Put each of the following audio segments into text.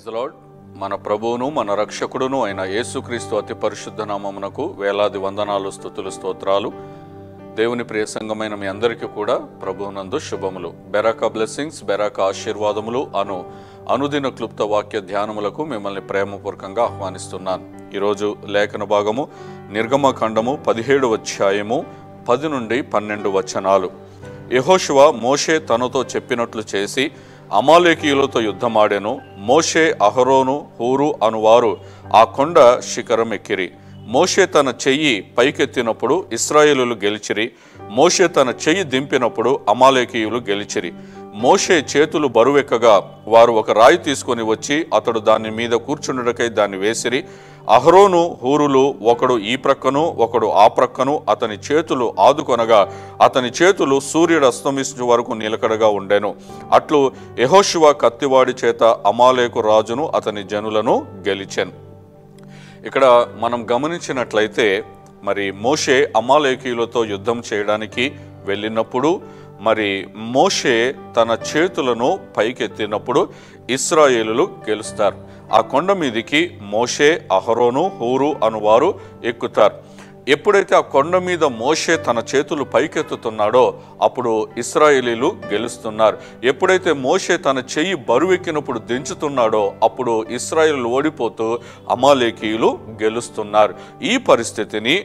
Praise the lord. మన ప్రభువును మన రక్షకుడును అయిన యేసుక్రీస్తు అతి పరిశుద్ధ నామమునకు వేలాది వందనాలు, స్తుతులు, స్తోత్రాలు. దేవుని ప్రియ సంఘమైన మీ అందరికీ కూడా ప్రభువునందు శుభములు. బెరాకా బ్లెస్సింగ్స్, బెరాకా ఆశీర్వాదములు అనుదిన క్లుప్త వాక్య ధ్యానములకు మిమ్మల్ని ప్రేమపూర్వకంగా ఆహ్వానిస్తున్నాను. ఈరోజు లేఖన భాగము నిర్గమకాండము 17వ అధ్యాయము 10 నుండి 12 వచనాలు. యెహోషువ మోషే తనతో చెప్పినట్లు చేసి అమాలేకీయులతో యుద్ధమాడెను. మోషే, అహరోను, హూరు అనువారు ఆ కొండ శిఖరం ఎక్కిరి. మోషే తన చెయ్యి పైకెత్తినప్పుడు ఇశ్రాయేలులు గెలిచిరి. మోషే తన చెయ్యి దింపినప్పుడు అమాలేకీయులు గెలిచిరి. మోషే చేతులు బరువెక్కగా వారు ఒక రాయి తీసుకొని వచ్చి అతడు దాని మీద కూర్చుండుటకై దాన్ని వేసిరి. అహరోను, హూరులు ఒకడు ఈ ప్రక్కను ఒకడు ఆ ప్రక్కను అతని చేతులు ఆదుకొనగా అతని చేతులు సూర్యుడు అస్తమించు వరకు నిలకడగా ఉండెను. అట్లు యెహోషువ కత్తివాడి చేత అమాలేకు రాజును అతని జనులను గెలిచెను. ఇక్కడ మనం గమనించినట్లయితే మరి మోషే అమాలేకీయులతో యుద్ధం చేయడానికి వెళ్ళినప్పుడు మరి మోషే తన చేతులను పైకెత్తినప్పుడు ఇశ్రాయేలులు గెలుస్తారు. ఆ కొండ మీదికి మోషే, అహరోను, హూరు అనువారు ఎక్కుతారు. ఎప్పుడైతే ఆ కొండ మీద మోషే తన చేతులు పైకెత్తుతున్నాడో అప్పుడు ఇశ్రాయేలీలు గెలుస్తున్నారు. ఎప్పుడైతే మోషే తన చెయ్యి బరువెక్కినప్పుడు దించుతున్నాడో అప్పుడు ఇశ్రాయేలు ఓడిపోతూ అమాలేకీయులు గెలుస్తున్నారు. ఈ పరిస్థితిని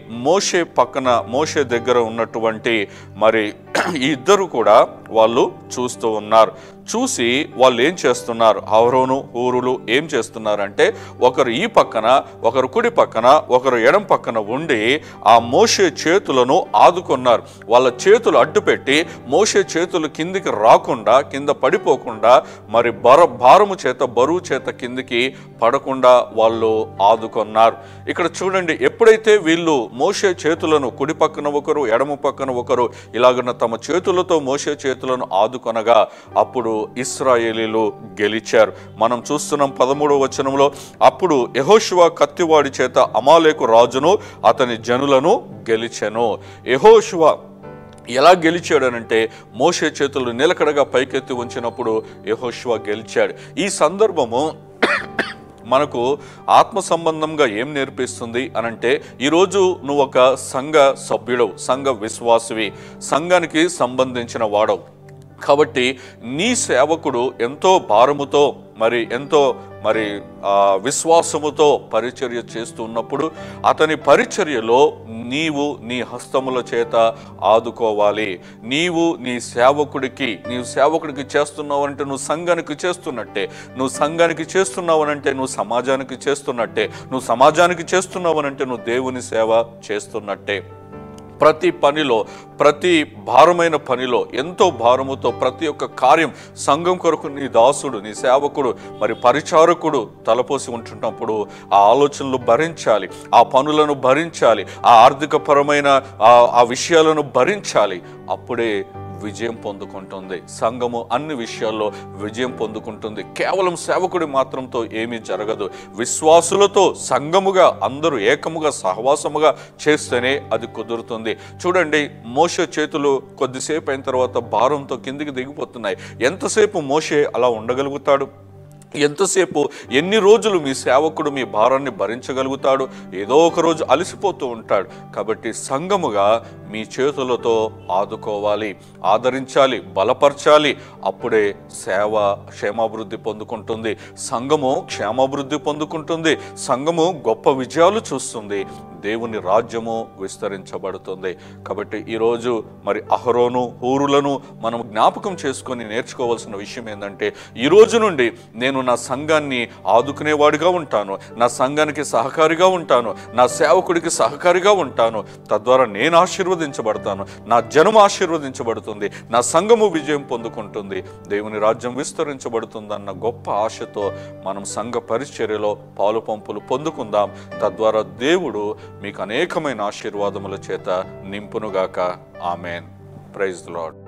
మోషే దగ్గర ఉన్నటువంటి మరి ఈ ఇద్దరు కూడా వాళ్ళు చూస్తూ ఉన్నారు. చూసి వాళ్ళు ఏం చేస్తున్నారు, అహరోను, హూరులు ఏం చేస్తున్నారంటే ఒకరు ఈ పక్కన ఒకరు కుడి పక్కన ఒకరు ఎడం పక్కన ఉండి ఆ మోషే చేతులను ఆదుకున్నారు. వాళ్ళ చేతులు అడ్డుపెట్టి మోషే చేతులు కిందికి రాకుండా, కింద పడిపోకుండా మరి భారము చేత బరువు చేత కిందికి పడకుండా వాళ్ళు ఆదుకున్నారు. ఇక్కడ చూడండి, ఎప్పుడైతే వీళ్ళు మోషే చేతులను కుడి పక్కన ఒకరు ఎడమ పక్కన ఒకరు ఇలాగున్న తమ చేతులతో మోషే చేతులను ఆదుకొనగా అప్పుడు ఇశ్రాయేలీలు గెలిచారు. మనం చూస్తున్నాం 13వ వచనంలో, అప్పుడు యెహోషువ కత్తివాడి చేత అమాలేకు రాజును అతని జనులను గెలిచెను. యెహోషువ ఎలా గెలిచాడనంటే మోషే చేతులు నిలకడగా పైకెత్తి ఉంచినప్పుడు యెహోషువ గెలిచాడు. ఈ సందర్భము మనకు ఆత్మ సంబంధంగా ఏం నేర్పిస్తుంది అనంటే, ఈరోజు నువ్వు ఒక సంఘ సభ్యుడవు, సంఘ విశ్వాసివి, సంఘానికి సంబంధించిన వాడవు. కాబట్టి నీ సేవకుడు ఎంతో భారముతో ఎంతో విశ్వాసముతో పరిచర్య చేస్తూ ఉన్నప్పుడు అతని పరిచర్యలో నీవు నీ హస్తముల చేత ఆదుకోవాలి. నీవు సేవకుడికి చేస్తున్నావంటే నువ్వు సంఘానికి చేస్తున్నట్టే, నువ్వు సంఘానికి చేస్తున్నావనంటే నువ్వు సమాజానికి చేస్తున్నట్టే, నువ్వు సమాజానికి చేస్తున్నావనంటే నువ్వు దేవుని సేవ చేస్తున్నట్టే. ప్రతి పనిలో, ప్రతి భారమైన పనిలో ఎంతో భారముతో ప్రతి ఒక్క కార్యం సంఘం కొరకు నీ దాసుడు, నీ సేవకుడు, పరిచారకుడు తలపోసి ఉంటున్నప్పుడు ఆ ఆలోచనలు భరించాలి, ఆ పనులను భరించాలి, ఆ ఆర్థికపరమైన ఆ విషయాలను భరించాలి. అప్పుడే విజయం పొందుకుంటుంది సంఘము, అన్ని విషయాల్లో విజయం పొందుకుంటుంది. కేవలం సేవకుడి మాత్రంతో ఏమీ జరగదు. విశ్వాసులతో సంఘముగా అందరూ ఏకముగా సహవాసముగా చేస్తేనే అది కుదురుతుంది. చూడండి, మోషే చేతులు కొద్దిసేపు అయిన తర్వాత భారంతో కిందికి దిగిపోతున్నాయి. ఎంతసేపు మోషే అలా ఉండగలుగుతాడు? ఎంతసేపు, ఎన్ని రోజులు మీ సేవకుడు మీ భారాన్ని భరించగలుగుతాడు? ఏదో ఒక రోజు అలసిపోతూ ఉంటాడు. కాబట్టి సంఘముగా మీ చేతులతో ఆదుకోవాలి, ఆదరించాలి, బలపరచాలి. అప్పుడే సేవ క్షేమాభివృద్ధి పొందుకుంటుంది, సంఘము క్షేమాభివృద్ధి పొందుకుంటుంది, సంఘము గొప్ప విజయాలు చూస్తుంది, దేవుని రాజ్యము విస్తరించబడుతుంది. కాబట్టి ఈరోజు అహరోను, హూరులను మనం జ్ఞాపకం చేసుకొని నేర్చుకోవాల్సిన విషయం ఏంటంటే, ఈ రోజు నుండి నేను నా సంఘాన్ని ఆదుకునేవాడిగా ఉంటాను, నా సంఘానికి సహకారిగా ఉంటాను, నా సేవకుడికి సహకారిగా ఉంటాను. తద్వారా నేను ఆశీర్వదించబడతాను, నా జనం ఆశీర్వదించబడుతుంది, నా సంఘము విజయం పొందుకుంటుంది, దేవుని రాజ్యం విస్తరించబడుతుందన్న గొప్ప ఆశతో మనం సంఘ పరిచర్యలో పాలు పంపులు పొందుకుందాం. తద్వారా దేవుడు మీకు అనేకమైన ఆశీర్వాదముల చేత నింపునుగాక. ఆమెన్. Praise the lord.